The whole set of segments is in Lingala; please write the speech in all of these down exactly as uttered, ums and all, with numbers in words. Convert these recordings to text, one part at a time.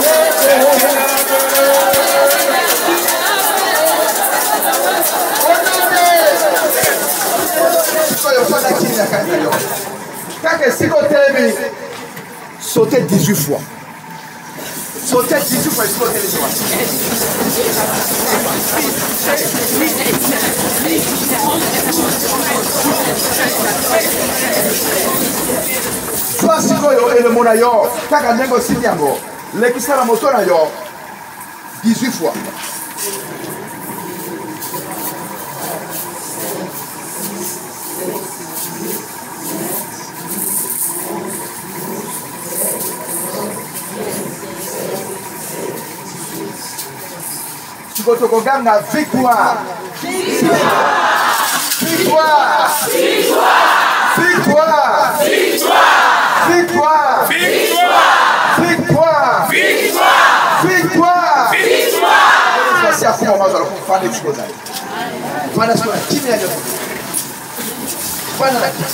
Sauter dix-huit fois. Sauter dix-huit fois, sauter les fois. Soit si vous avez le monayo, kaka nengo sinyango, lekisara moto na yo, dix-huit fois. Tukotokoganga victoire. Victoire. Victoire. Victoire. Victoire. Victoire. Victoire. Victoire. Victoire. Victoire. Você afirma mais agora com fala de coisa. Fala sua time aí. Fala aqui.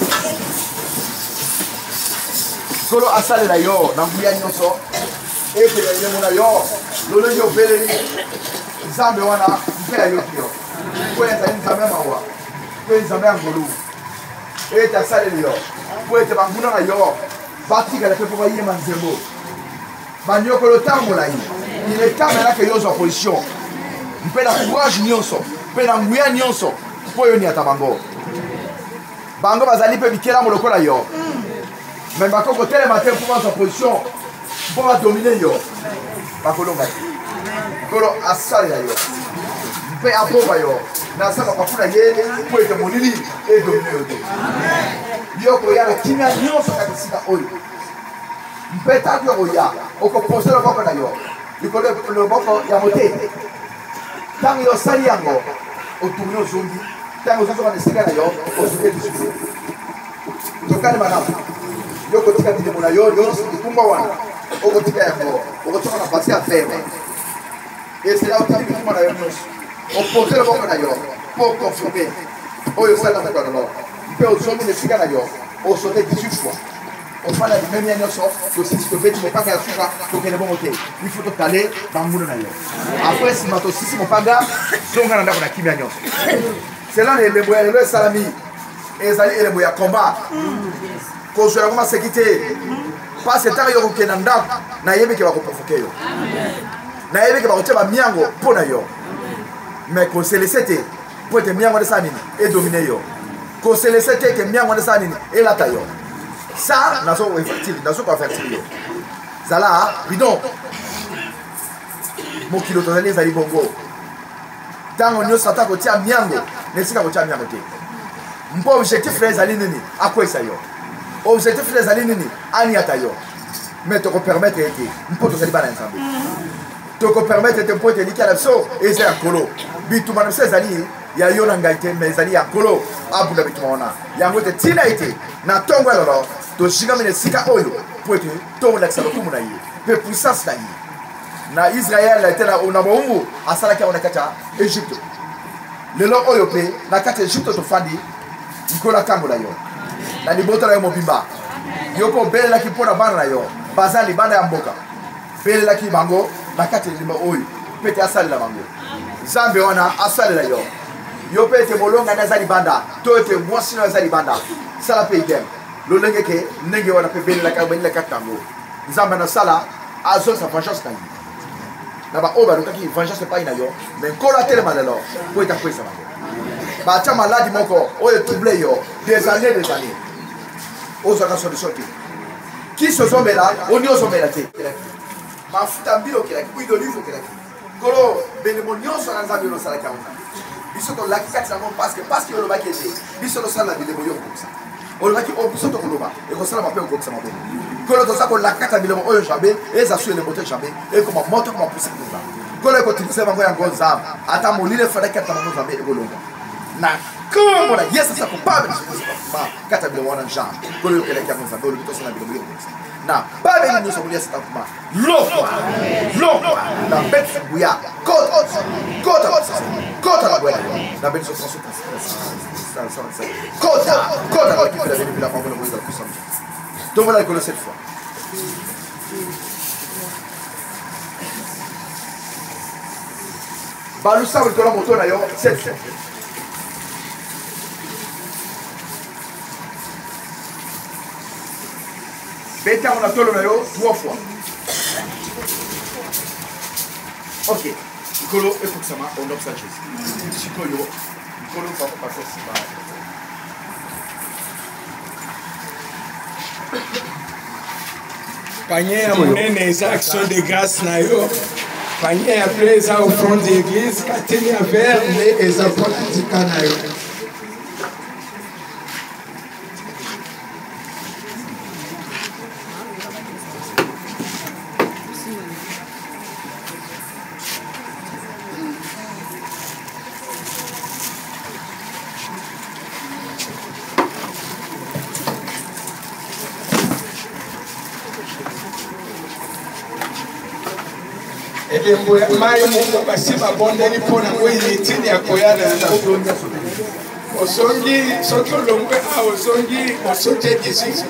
Solo asale na yo, na nguya nyonso. E pe ya yemo na yo. Lolo yo bele Zambe wana mpea yoki yo. Kwenda nzambe mawa. Kwenda nzambe ngolu. Eta sale yo. Kwenda banguna na yo. Batika la pepo baye manzembo. Banyoko lo tango la yi. Il est kamera que yo zo position. Mpela courage nyonso. Mpela nguya nyonso. Poyo ni atabango. Bango bazali pe bikela moloko la yo. Mais bakoko tele matin pour sa position. Pour dominer yo. Bakolonga. Kolo asale ya yo. Mpe aboba yo. Na sala kwa kuna yele po ete monili e dominer yo. Amen. Yo ko ya na kimia nyonso ka kisika oyo. Mpe tatu yo ya. Oko poser lo boko na yo. Iko le boko ya mote. Tango yo sali yango. O tumino zombi. Tango zo na sika na yo. O suke disuke. Tokane manama. Yo ko tika tile mona yo yo kumba wana. Oko tika yango. Oko toka na pasi a ferme. Et c'est là où tu dis que tu m'as eu on porte le bon d'ailleurs pour confirmer. Oh, il y a ça dans le corps. Il peut aussi me laisser d'ailleurs. On sautait dix-huit fois. On fait la même année sauf que si tu veux, tu ne pas faire ça pour qu'elle ait bon côté. Il faut te caler dans le monde d'ailleurs. Après, si tu si mon paga, son gars n'a pas qui vient. C'est là les boyaux, le salami, et les boyaux combat. Quand je vais se quitter, pas c'est tard, il y a un Kenanda, n'a yébi qui va provoquer. Na yebe ke ba kote ba miango pona yo mais ko se laisser te pour te miango de sanini et dominer yo ko se laisser te ke miango de sanini et la tayo ça na so effective na so ko effective yo zala bidon mo kilo to les ali bongo tango nyo sata ko tia miango ne sika ko tia miango te mpo objectif les ali nini akwesa yo objectif les ali nini ani atayo mais to ko permettre ete mpo to sali bana ensemble to ko permettre te pote ni kala so et c'est akolo bitu manu se zali ya yona ngaite mais zali akolo abunda bitu mona ya ngote tina ite na tongo lolo to shiga mine sika oyo pote to la kisalo kumuna yi pe puissance na yi na Israël était là on a bongo asala ka on akata Égypte lelo oyo pe na kata Égypte to fandi nkola kango la yo na libota la yo mobimba yoko bele la ki pona bana la yo bazali bana ya mboka bele la ki bango na kati lima oyo pete asali la bango zambe wana asali la yo yo pete molonga na zali banda to ete mwasi na zali banda sala pe idem lo lenge ke nenge wana pe bele la ka bele la katango zambe na sala azo sa vengeance na yi na ba oba lo kaki vengeance pa ina yo mais kola tele malelo ko eta kwesa bango ba cha maladi moko oyo trouble yo des années des années ozo ka solution te qui se sont là on y ozo là te mafuta mbilo kila kuido livre kila kolo benemonio so na nzambe no sala kauna biso to laki kati na mon parce que parce que le baki ete biso no sala benemonio comme ça on laki o biso to koloba e ko sala mapeo comme ça mapeo kolo to sako la kata bilemo oyo jambe e za sur le moteur jambe e ko moto ko pousser comme ça kolo ko tibisa bango ya gonza ata molile fada kata na jambe e kolonga na como la yes ça coupable ma kata bilemo wana jambe kolo kele kya gonza dole to sala bilemo comme ça na pas de nous sommes liés à ça l'eau l'eau la bête bouilla côte côte côte la bouilla la bête se transforme ça ça ça côte côte la qui fait la vie la femme le bouilla tout ça donc voilà que cette fois balusa likolo moto na yo sept fois beta on a tolo na yo trois fois. Ok, likolo ekokisama on observe Jésus sikoyo likolo papa pakosi ba panier à monnaie les actions de grâce na yo panier après ça offrande d'église kateni à verre les apôtres du canayo mai mungu basi babondeli mpona ngoyini etini ya koyala osongi soki olongwe a osongi osote Jésus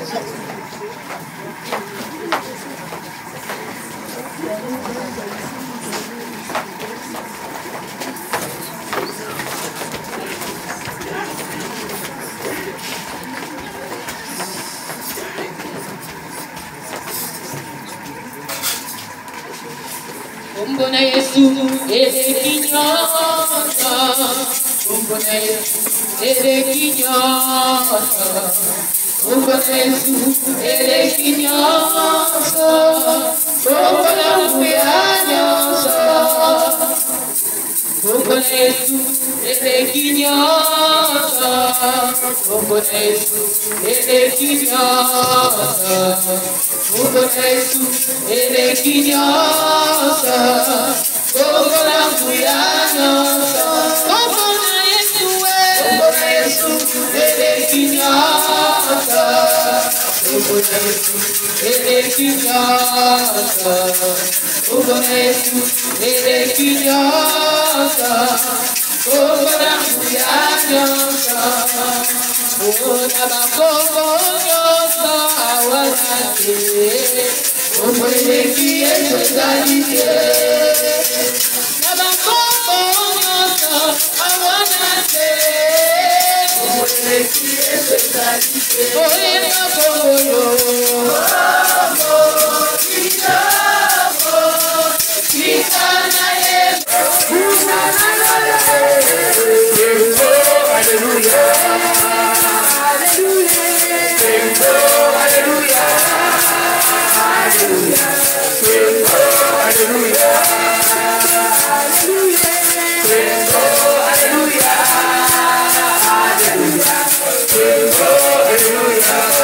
Kumbona Yesu ere kinyota, kumbona Yesu ere kinyota, kumbona Yesu ere kinyota, kumbona kuyanyosa, kumbona Yesu ere kinyota, kumbona Yesu ere kinyota, kumbona Yesu ere kinyota. Kumbona kuyanyosa, kumbona Yesu kumbona Yesu ere kinyota, kumbona Yesu ere kinyota, kumbona Yesu ere kinyota, kumbona kuyanyosa, kumbona bakongo nyosa awanake. Kumbona Yesu zalike, nabakombo nyosa awanake. Kumbona Yesu zalike, oyema kombo yo, kombo kitabo, kitana Yesu, kitana Yesu, hallelujah, hallelujah, hallelujah. Hallelujah, hallelujah, hallelujah, hallelujah, hallelujah.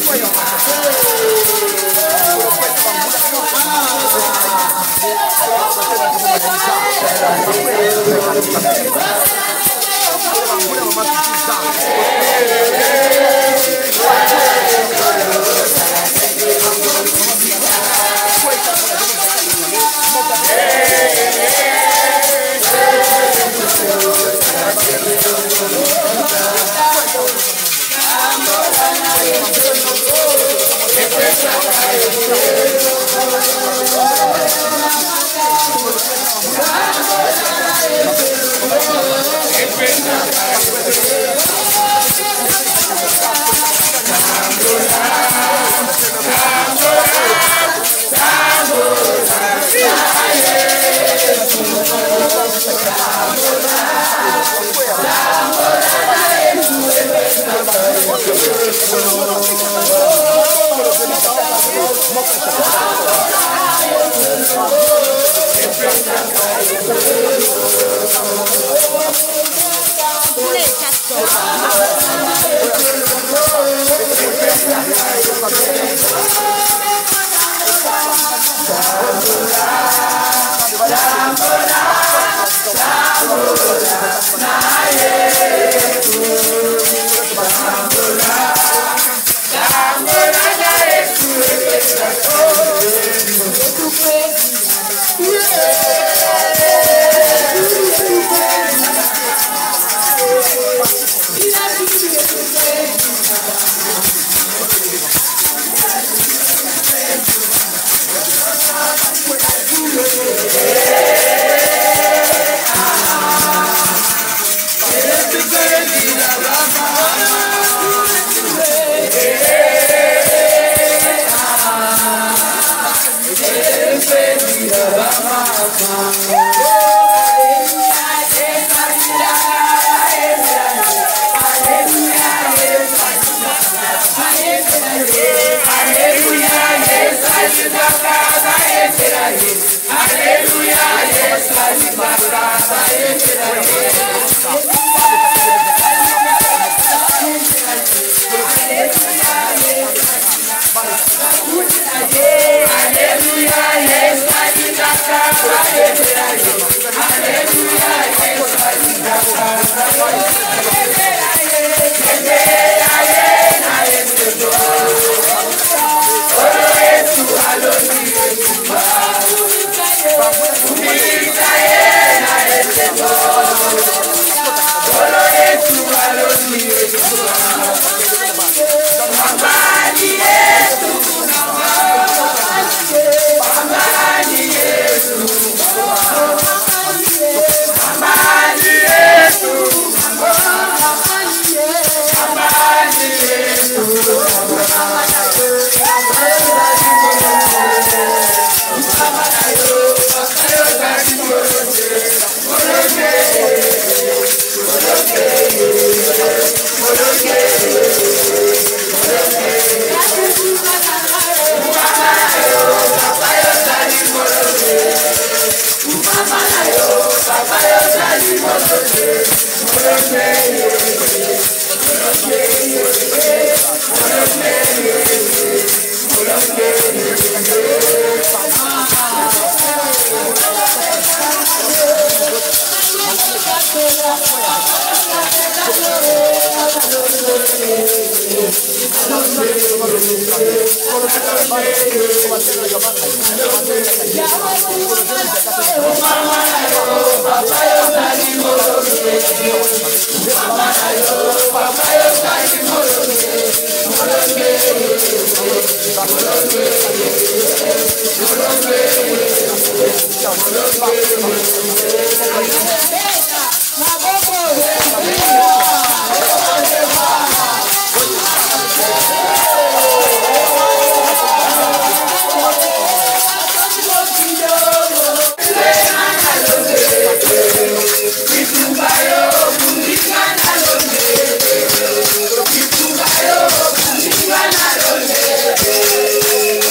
Bye.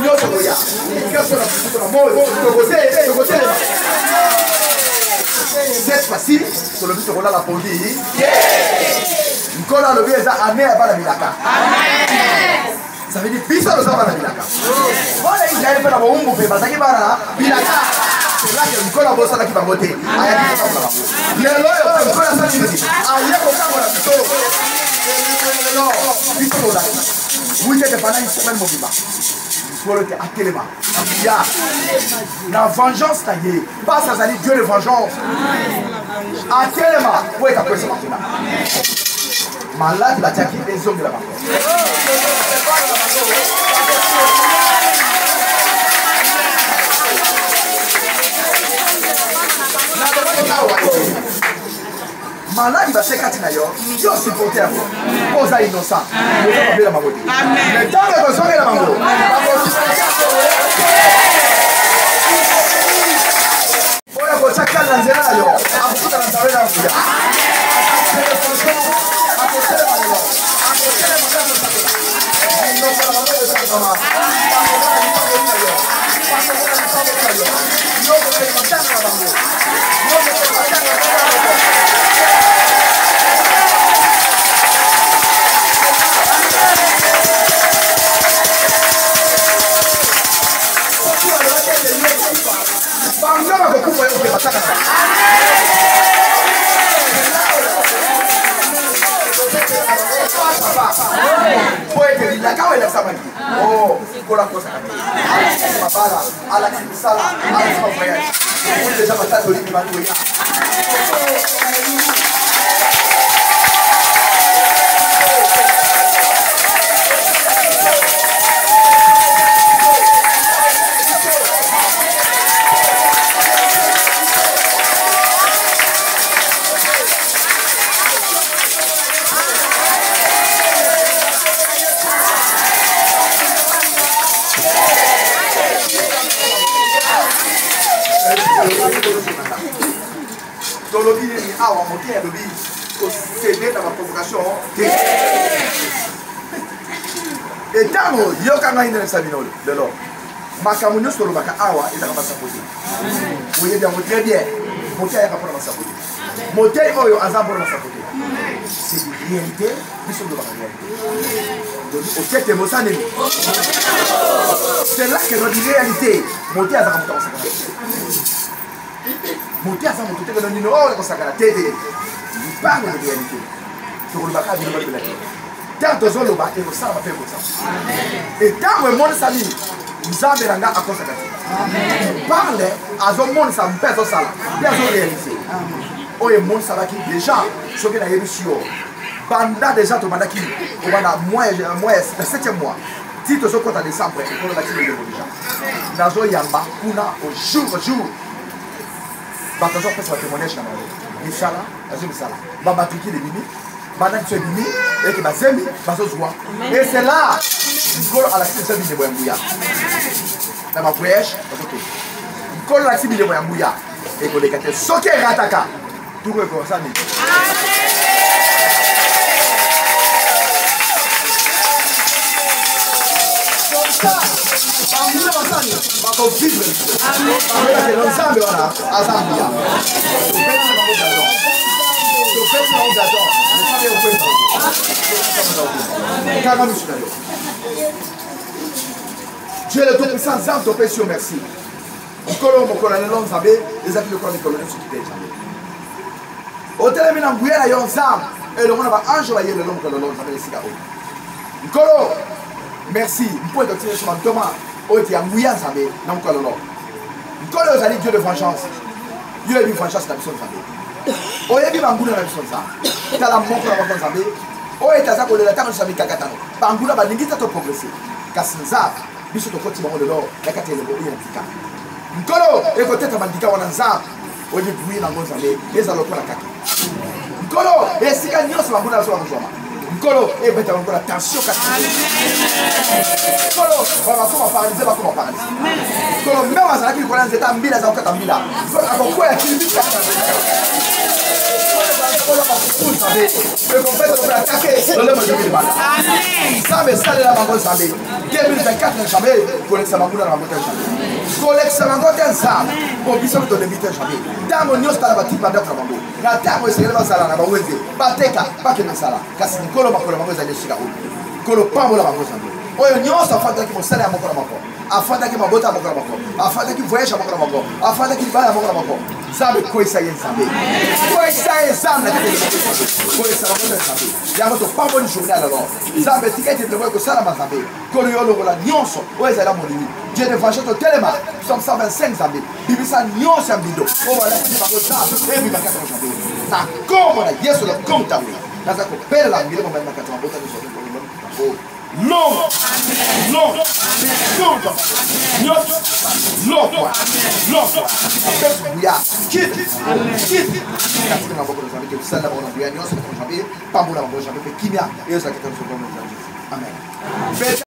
nyonso koya nyonso na butu na moyo tokote tokote cette fois-ci tolobi tokolala pondi nkolo alobi eza ane ya bana bilaka ça veut dire biso toza bana bilaka wana israeli mpe na bowumbu mpe bazalaki bana bilaka elake nkolo abosalaki bango te ayaki kotambola bango lelo oyo mpe nkolo asali nini aye kotambola biso lelo biso tolaki witete pendant une semaine mobima nkolo te atelema ya na vengeance na ye pasi azali dieu de vengeance atelema po ekakwesama kuna malade batiaki ezongela bango maladi basekati na yo yo supporte yango mpo oza innocent oza babela bango te mais ntango ekozongela bango oyo akotya kale na nzela na yo akofuta na nzambe na nguya akotelema lelo akotelema nokala bango ezakama yokotelema tanga na bango yokotelema tanga na bango bangaba kokufa yo kebataka po ete bilaka oyo elasamaki o kola kosakaki alakisi mabala alakisi misala alakisi mavoyage oyo deja batata olingi batoya tolobi nini awa moke alobi kosede na baprovocation te etango yoka ngai ndene sabino lelo makambo nyonso tolobaka awa ezaka basapo te oyebi yango très bien moke ayaka mpona basapo te motei oyo aza mpona basapo te c'est de réalité biso tolobaka réalité otiete mosa nini c'est là que notre réalité motei azaka moto basaka moto aza moto te nini oyo kosakana te te parle de réalité tokolobaka bino balobela te ntango tozoloba ekosala mape ekosala entango emonisami nzambe na nga akosaka te parle azomonisa mpe azosala mpe azoréalise oyo emonisamaki déjà soki nayebisi yo banda déjà tobandaki kobanda na septième mois ti tozokota décembre ekolobaki lelemo déjà nazoyamba kuna au jour au jour bato azopesa batémoignage na bango misala azo misala babatriki lebimi bana biso ebimi eke bazembi bazozwa et c'est là nkolo alakisi biso bilebo ya nguya na bavoyage bazoke nkolo alakisi bilebo ya nguya ekoleka te soki erataka tuko ekosani banguna basani bakovivre bamelake na nzambe wana aza nguya topesi bango gazon topesi bango gazon mosabe okwesa kanga misu na yo Dieu le Tout-Puissant nzambe topesi yo merci nkolo mokolo lelo nzambe ezalaki lokola mikolo nyonso kite nzambe otelemi na nguya na yo nzambe elongo na baange baye lelo mokolo lelo nzambe esika oyo nkolo merci mpo etotile so bantoma oyo te ya nguya nzambe na mokolo lelo nkolo ozali Dieu de vengeance yo yebi vengeance na biso nzambe oyebi banguna na biso nzambe tala moko na bango nzambe oyo ete aza kolela ntango nyonso ya mikakatano banguna balingi te toprogresse kasi nzambe biso tokoti bango lelo na kati ya elongo oyo ya ndika nkolo ekoteta bandika wana nzambe oyebi bui nango nzambe eza lokola kaka nkolo esika nyonso banguna naso bakozwama nkolo ebeta bango na tension kati nkolo bakoma paralyse bakoma paralyse nkolo meme azalaki likola nzeta mbila aza kokata mbila akokwea kilimi kola mafutu Nzambe ekompeto kope atake lolemo nzoki libala Nzambe esalela bango Nzambe deux mille vingt-quatre Nzambe kolekisa banguna na bango te Nzambe kolekisa bango te Nzambe po biso tolembi te Nzambe ntango nyonso tala batima ndako na bango na ntango esengeli basala na bango ete bateka bakende mosala kasi likolo makolo bango ezali esika oyo kolo pambola bango Nzambe oyo nyonso afandaki mosala ya moko na moko afandaki mabota ya moko na moko afandaki voyage ya moko na moko afandaki libala ya moko na moko Nzambe kwesa ye Nzambe kwesa ye Nzambe na kati kwesa bango te Nzambe yango topamboli journée alors Nzambe tika ete biloko ekosalama Nzambe kolo yo longola nyonso oyo ezali molimi Dieu de vengeur totelema psaume cent vingt-cinq Nzambe bibisa nyonso ya mbindo oyo balakisi bango Nzambe ebima kati na Nzambe na kombo na Yesu na komtawe naza kopelela milimo mbali na kati ya mabota nyonso long, long, long, long, long, long, bouya, quitte, quitte. Katika maboko na Nzambe kusala bona bouya nyonso kwa Nzambe pambola maboko Nzambe kimia iyo zakita msomo Nzambe. Amen.